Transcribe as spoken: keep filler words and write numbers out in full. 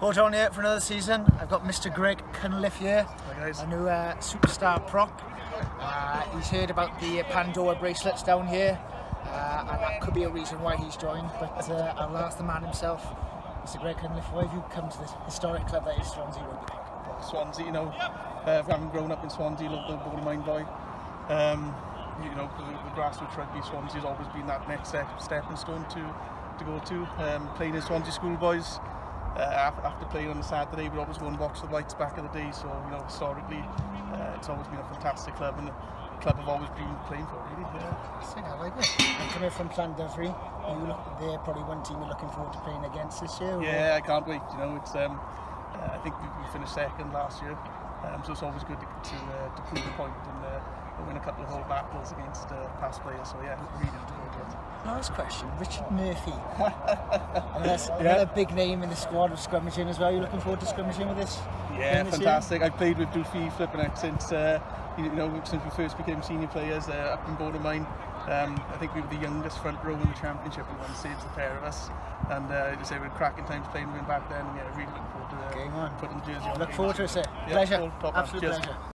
Paul John here for another season. I've got Mister Gregg Cunniffe here, Hi guys. a new uh, superstar prop. Uh, he's heard about the Pandora bracelets down here, uh, and that could be a reason why he's joined. But uh, I'll ask the man himself, Mister Gregg Cunniffe, why have you come to this historic club that is Swansea Rugby? Swansea, you know, uh, having grown up in Swansea, local Borderline boy. Um, you know, the, the grassroots rugby, Swansea has always been that next step, stepping stone to to go to. Um, playing in Swansea schoolboys. Uh, after playing on the Saturday, we'd always go and watch the Whites back in the day. So you know, historically, uh, it's always been a fantastic club, and the club I've always been playing for. Really, yeah. I like it. And coming from Llandudno, you look, they're probably one team you're looking forward to playing against this year. Yeah, I can't wait. You know, it's um, uh, I think we, we finished second last year, um, so it's always good to to, uh, to prove a point and uh, win a couple of whole battles against uh, past players. So yeah, really looking forward to it. Last question, Richard Murphy. And that's Yeah. another big name in the squad of scrummaging as well. You're looking forward to scrummaging with this? Yeah, this fantastic. Year? I've played with Doofy flipping out since uh, you know since we first became senior players uh, up in Borderline. Um, I think we were the youngest front row in the championship. We won saves, the pair of us, and uh, just say we were cracking times playing with him back then. And yeah, really looking forward to uh, Game on. putting the jersey on. Look forward to it, sir. Yeah, Pleasure. cool. Top man. Absolute Cheers. pleasure.